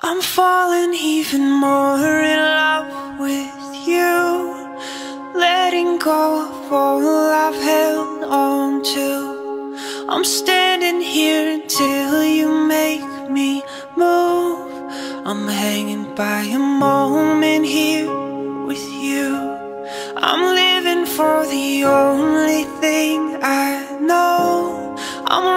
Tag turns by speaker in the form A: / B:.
A: I'm falling even more in love with you, letting go of all I've held on to. I'm standing here until you make me move. I'm hanging by a moment here with you. I'm living for the only thing I